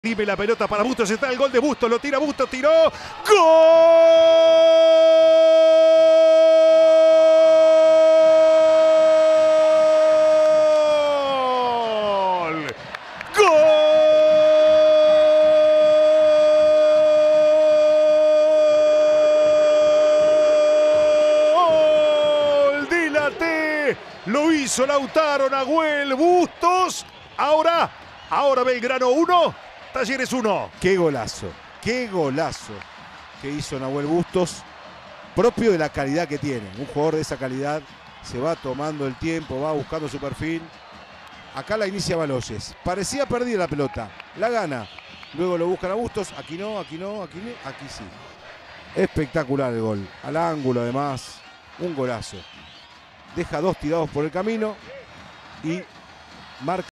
Dime la pelota para Bustos, está el gol de Bustos, lo tira Bustos, tiró. ¡Gol! ¡Gol! ¡Dilate! Lo hizo Lautaro, Nahuel, Bustos. Ahora Belgrano 1, Talleres 1. Qué golazo que hizo Nahuel Bustos, propio de la calidad que tiene. Un jugador de esa calidad se va tomando el tiempo, va buscando su perfil. Acá la inicia Baloyes. Parecía perdida la pelota, la gana. Luego lo buscan a Bustos, aquí no, aquí sí. Espectacular el gol, al ángulo además, un golazo. Deja dos tirados por el camino y marca.